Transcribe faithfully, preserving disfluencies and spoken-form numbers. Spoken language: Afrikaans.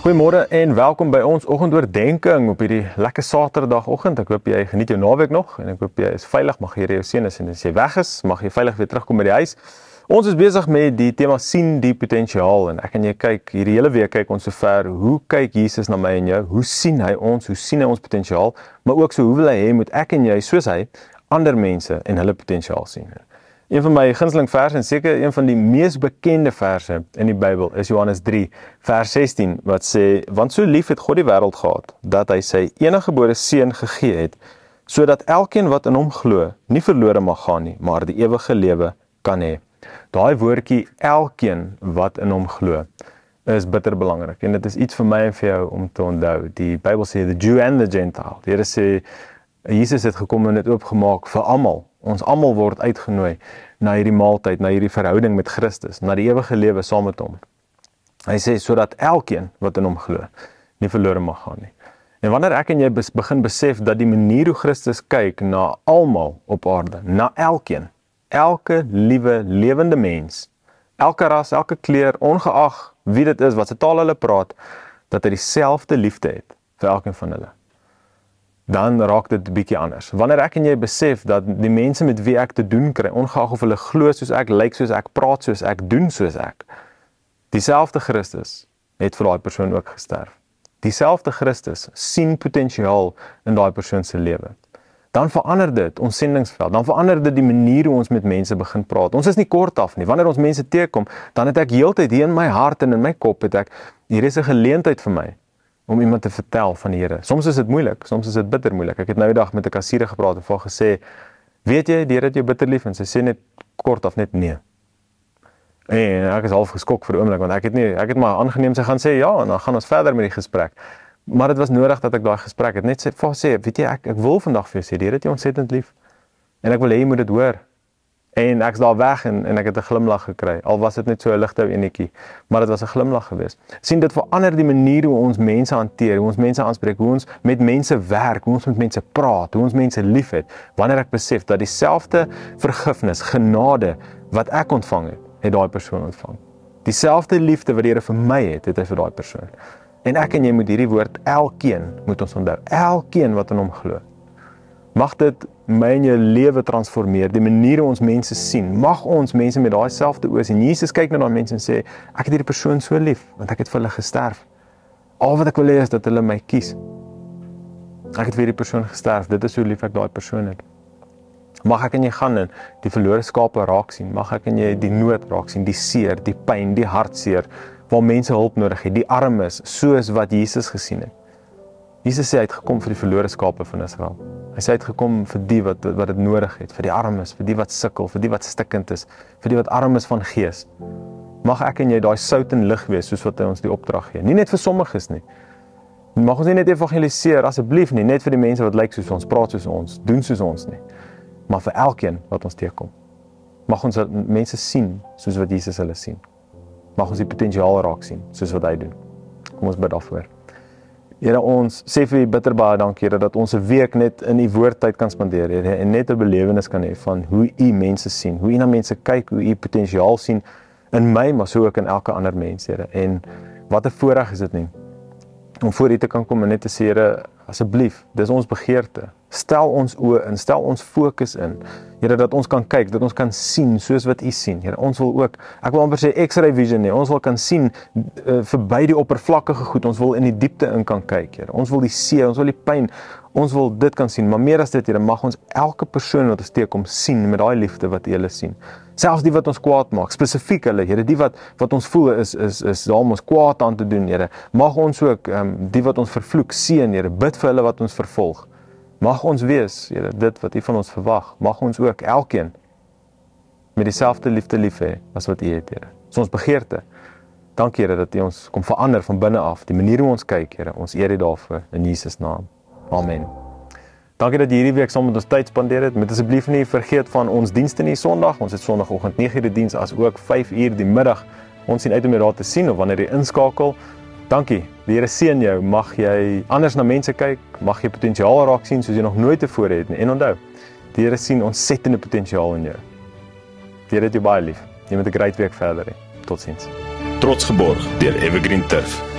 Goeiemôre en welkom by ons oggendoordenking op hierdie lekker Saterdagoggend. Ek hoop jy geniet jou naweek nog en ek hoop jy is veilig, mag Here jou seën is en as jy weg is, mag jy veilig weer terugkom by die huis. Ons is besig met die tema sien die potensiaal en ek en jy kyk hierdie hele week kyk ons sover, hoe kyk Jesus na my en jou? Hoe sien hy ons? Hoe sien hy ons potensiaal? Maar ook so hoe wil hy hê moet ek en jy soos hy ander mense en hulle potensiaal sien? Een van my gunsteling verse en seker een van die mees bekende verse in die Bybel is Johannes drie vers sestien wat sê, want so lief het God die wêreld gehad, dat hy sy eniggebore seun gegee het, sodat elkeen wat in hom glo, nie verlore mag gaan nie, maar die ewige lewe kan hê. Daai woordjie elkeen wat in hom glo, is bitter belangrik en dit is iets vir my en vir jou om te onthou. Die Bybel sê the Jew and the Gentile. Die Here sê Jesus het gekom en dit oopgemaak vir almal. Ons almal word uitgenooi na hierdie maaltyd, na hierdie verhouding met Christus, na die ewige lewe saam met hom. Hy sê sodat elkeen wat in hom glo, nie verlore mag gaan nie. En wanneer ek en jy begin besef dat die manier hoe Christus kyk na almal op aarde, na elkeen, elke liewe lewende mens, elke ras, elke kleur, ongeag wie dit is, wat se taal hulle praat, dat hy dieselfde liefde het vir elkeen van hulle. Dan raak dit 'n bietjie anders. Wanneer ek en jy besef dat die mense met wie ek te doen kry, ongeag of hulle glo soos ek, lyk soos ek, praat soos ek, doen soos ek, dieselfde Christus het vir daai persoon ook gesterf. Dieselfde Christus sien potensiaal in daai persoon se lewe. Dan verander dit ons sendingsveld, dan verander dit die manier hoe ons met mense begin praat. Ons is nie kort af nie. Wanneer ons mense teekom, dan het ek heeltyd hier in my hart en in my kop het ek, hier is 'n geleentheid vir my om iemand te vertel van die Here. Soms is dit moeilik, soms is dit bitter moeilik. Ek het nou die dag met 'n kassiere gepraat en vir haar gesê, weet jy, die Here het jou bitter lief, en sy sê net kort af net nee. En ek is half geskok vir 'n oomblik, want ek het nie, ek het maar aangeneem sy gaan sê ja, en dan gaan ons verder met die gesprek. Maar dit was nodig dat ek daai gesprek het net sê, vir haar sê, weet jy, ek, ek wil vandag vir jou sê, die Here het jou ontsettend lief. En ek wil hê jy moet dit hoor. En ek's daar weg en, en ek het 'n glimlag gekry, al was dit net so 'n ligte enetjie, maar dit was 'n glimlag geweest. Sien, dit verander die manier hoe ons mense hanteer, hoe ons mense aanspreek, hoe ons met mense werk, hoe ons met mense praat, hoe ons mense liefhet, wanneer ek besef dat dieselfde vergifnis, genade, wat ek ontvang het, het daai persoon ontvang. Dieselfde liefde wat die Here vir my het, het hy vir daai persoon. En ek en jy moet hierdie woord elkeen, moet ons onthou, elkeen wat in hom glo. Mag dit my en jou lewe transformeer, die manier hoe ons mense sien. Mag ons mense met daai selfde oë sien. Jesus kyk na daai mense en sê, ek het hierdie persoon so lief, want ek het vir hulle gesterf. Al wat ek wil hê is dat hulle my kies. Ek het vir hierdie persoon gesterf, dit is hoe lief ek daai persoon het. Mag ek en jy gaan in die verlore skape raak sien, mag ek en jy die nood raak sien, die seer, die pyn, die hartseer, waar mense hulp nodig het, die armes, soos wat Jesus gesien het. Jesus sê hy het gekom vir die verlore skape van Israel. Hy sê hy het gekom vir die wat wat dit nodig het, vir die armes, vir die wat sukkel, vir die wat stikkend is, vir die wat arm is van gees. Mag ek en jy daai sout en lig wees soos wat hy ons die opdrag gee. Nie net vir sommiges nie. Mag ons nie net evangeliseer asseblief nie, net vir die mense wat lyk soos ons, praat soos ons, doen soos ons nie. Maar vir elkeen wat ons teekom. Mag ons mense sien soos wat Jesus hulle sien. Mag ons die potensiaal raak sien soos wat hy doen. Kom ons bid daarvoor. Here, ons sê vir U bitter baie dankie, Here, dat ons 'n week net in U woordtyd kan spandeer, Here, en net 'n belewenis kan hê van hoe U mense sien, hoe U na mense kyk, hoe U potensiaal sien in my, maar so ook in elke ander mens, Here. En wat 'n voorreg is dit nie, om voor U te kan kom en net te sê, Here, asseblief, dis ons begeerte. Stel ons oë in, stel ons fokus in. Here, dat ons kan kyk, dat ons kan sien, soos wat U sien. Here, ons wil ook, ek wil amper sê X-ray vision nie, ons wil kan sien, uh, verby die oppervlakkige goed, ons wil in die diepte in kan kyk, Here. Ons wil die see, ons wil die pyn, ons wil dit kan sien, maar meer as dit, Here, mag ons elke persoon wat ons teekom sien, met daai liefde wat U hulle sien. Selfs die wat ons kwaad maak, spesifiek hulle, Here, die wat, wat ons voel is, is, is daar om ons kwaad aan te doen, Here. Mag ons ook, um, die wat ons vervloek, seën, Here, bid vir hulle wat ons vervolg. Mag ons wees, Here, dit wat U van ons verwag. Mag ons ook elkeen met dieselfde liefde lief hê as wat U het, Here. Dis ons begeerte. Dankie, Here, dat U ons kom verander van binne af. Die manier hoe ons kyk, Here, ons eer U daarvoor in Jesus naam. Amen. Dankie dat jy hierdie week saam met ons tyd spandeer het. Moet asseblief nie vergeet van ons dienste nie Sondag. Ons het Sondagoggend nege uur die diens as ook vyf uur die middag. Ons sien uit om jou daar te sien of wanneer jy inskakel. Dankie. Die Here seën jou. Mag jy anders na mense kyk, mag jy potensiaal raak sien soos jy nog nooit tevore het nie. En onthou, die Here sien ontsettende potensiaal in jou. Die Here het jou baie lief. Jy moet 'n great week verder hê. Totsiens. Trots geborg deur Evergreen Turf.